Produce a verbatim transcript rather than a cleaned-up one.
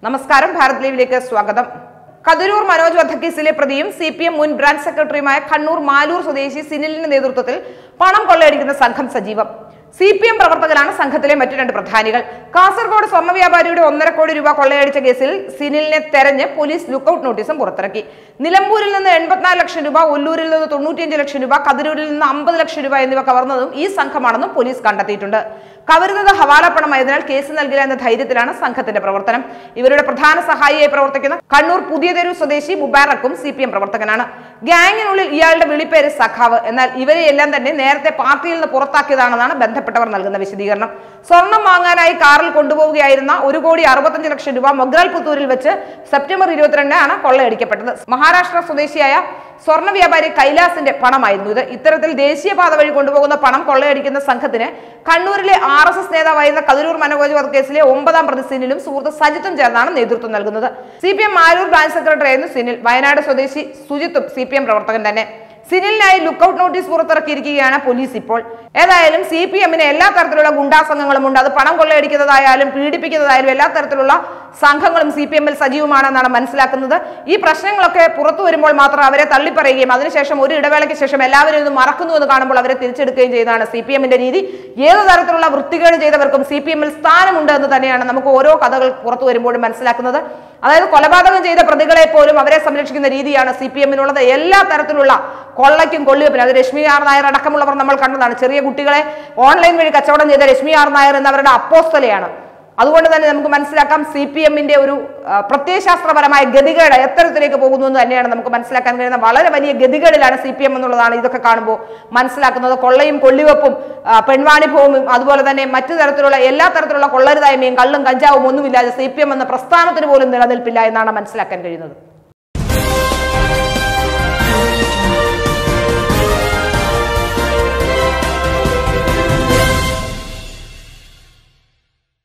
നമസ്കാരം, ഭാരത് ലൈവിലേക്ക് സ്വാഗതം. കതിരൂർ മനോജ് വധക്കേസിലെ പ്രതിയും സി പി എം മുൻ ബ്രാഞ്ച് സെക്രട്ടറിയുമായ കണ്ണൂർ മാലൂർ സ്വദേശി സിനിലിന്റെ നേതൃത്വത്തിൽ പണം കൊള്ളയടിക്കുന്ന സംഘം സജീവം. സി പി എം പ്രവർത്തകരാണ് സംഘത്തിലെ മറ്റു രണ്ട് പ്രധാനികൾ. കാസർഗോഡ് സ്വർണ്ണ വ്യാപാരിയുടെ ഒന്നര കോടി രൂപ കൊള്ളയടിച്ച കേസിൽ സിനിലിനെ തെരഞ്ഞ് പോലീസ് ലുക്കൌട്ട് നോട്ടീസും പുറത്തിറക്കി. നിലമ്പൂരിൽ നിന്ന് എൺപത്തിനാല് ലക്ഷം രൂപ, ഒല്ലൂരിൽ നിന്ന് തൊണ്ണൂറ്റിയഞ്ച് ലക്ഷം രൂപ, കതിരൂരിൽ നിന്ന് അമ്പത് ലക്ഷം രൂപ എന്നിവ കവർന്നതും ഈ സംഘമാണെന്നും പോലീസ് കണ്ടെത്തിയിട്ടുണ്ട്. കവരുന്നത് ഹവാല പണമായതിനാൽ കേസ് നൽകില്ല എന്ന ധൈര്യത്തിലാണ് സംഘത്തിന്റെ പ്രവർത്തനം. ഇവരുടെ പ്രധാന സഹായിയായി പ്രവർത്തിക്കുന്ന കണ്ണൂർ പുതിയതെരു സ്വദേശി മുബാറക്കും സി പി എം പ്രവർത്തകനാണ്. ഗ്യാങ്ങിനുള്ളിൽ ഇയാളുടെ വിളിപ്പേര് സഖാവ്. എന്നാൽ ഇവരെയെല്ലാം തന്നെ നേരത്തെ പാർട്ടിയിൽ നിന്ന് പുറത്താക്കിയതാണെന്നാണ് ബന്ധപ്പെട്ടവർ നൽകുന്ന വിശദീകരണം. സ്വർണം വാങ്ങാനായി കാറിൽ കൊണ്ടുപോവുകയായിരുന്ന ഒരു കോടി അറുപത്തഞ്ച് ലക്ഷം രൂപ മൊഗ്രാൽ പുത്തൂരിൽ വെച്ച് സെപ്റ്റംബർ ഇരുപത്തിരണ്ടിനാണ് കൊള്ളയടിക്കപ്പെട്ടത്. മഹാരാഷ്ട്ര സ്വദേശിയായ സ്വർണ്ണ വ്യാപാരി കൈലാസിന്റെ പണമായിരുന്നു ഇത്. ഇത്തരത്തിൽ ദേശീയപാത വഴി കൊണ്ടുപോകുന്ന പണം കൊള്ളയടിക്കുന്ന സംഘത്തിന് കണ്ണൂരിലെ ആർ എസ് എസ് നേതാവായിരുന്ന കതിരൂർ മനോജ് വധക്കേസിലെ ഒമ്പതാം പ്രതി സിനിലും സുഹൃത്ത് സജിത്തും ചേർന്നാണ് നേതൃത്വം നൽകുന്നത്. C P M Maloor branch secretary ആയിരുന്നു സിനിൽ. വയനാട് സ്വദേശി സുജിത്തും സി പി എം പ്രവർത്തകൻ തന്നെ. സിനിലിനായി ലുക്കൌട്ട് നോട്ടീസ് പുറത്തിറക്കിയിരിക്കുകയാണ് പോലീസ് ഇപ്പോൾ. ഏതായാലും സി പി എമ്മിന് എല്ലാ തരത്തിലുള്ള ഗുണ്ടാ സംഘങ്ങളും ഉണ്ട്. അത് പണം കൊള്ളയടിക്കുന്നതായാലും പീഡിപ്പിക്കുന്നതായാലും എല്ലാ തരത്തിലുള്ള സംഘങ്ങളും സി പി എമ്മിൽ സജീവമാണെന്നാണ് മനസ്സിലാക്കുന്നത്. ഈ പ്രശ്നങ്ങളൊക്കെ പുറത്തു വരുമ്പോൾ മാത്രം അവരെ തള്ളിപ്പറയുകയും അതിനുശേഷം ഒരു ഇടവേളയ്ക്ക് ശേഷം എല്ലാവരും ഇത് മറക്കുന്നു എന്ന് കാണുമ്പോൾ അവരെ തിരിച്ചെടുക്കുകയും ചെയ്യുന്നതാണ് സി പി എമ്മിന്റെ രീതി. ഏത് തരത്തിലുള്ള വൃത്തികേട് ചെയ്തവർക്കും സി പി എമ്മിൽ സ്ഥാനമുണ്ട് എന്ന് തന്നെയാണ് നമുക്ക് ഓരോ കഥകൾ പുറത്തു വരുമ്പോഴും മനസ്സിലാക്കുന്നത്. അതായത് കൊലപാതകം ചെയ്ത പ്രതികളെ പോലും അവരെ സംരക്ഷിക്കുന്ന രീതിയാണ് സി പി എമ്മിനുള്ളത്. എല്ലാ തരത്തിലുള്ള കൊള്ളയ്ക്കും കൊള്ളിവെപ്പിനും, അത് രശ്മി ആർ നായർ അടക്കമുള്ളവർ നമ്മൾ കണ്ടതാണ്. ചെറിയ കുട്ടികളെ ഓൺലൈൻ വഴി കച്ചവടം ചെയ്ത രശ്മി ആർ നായർ എന്നവരുടെ അപ്പോസ്തലയാണ്. അതുകൊണ്ട് തന്നെ നമുക്ക് മനസ്സിലാക്കാം സി പി എമ്മിന്റെ ഒരു പ്രത്യയശാസ്ത്രപരമായ ഗതികേട് എത്തരത്തിലേക്ക് പോകുന്നു എന്ന് തന്നെയാണ് നമുക്ക് മനസ്സിലാക്കാൻ കഴിയുന്ന. വളരെ വലിയ ഗതികേടിലാണ് സി പി എം എന്നുള്ളതാണ് ഇതൊക്കെ കാണുമ്പോൾ മനസ്സിലാക്കുന്നത്. കൊള്ളയും കൊള്ളിവെപ്പും പെൺവാണിഭവും അതുപോലെ തന്നെ മറ്റു തരത്തിലുള്ള എല്ലാ തരത്തിലുള്ള കൊള്ളരുതായ്മയും കള്ളും കഞ്ചാവും ഒന്നുമില്ലാതെ സി പി എം എന്ന പ്രസ്ഥാനത്തിന് പോലും നിലനിൽപ്പില്ല എന്നാണ് മനസ്സിലാക്കാൻ കഴിയുന്നത്.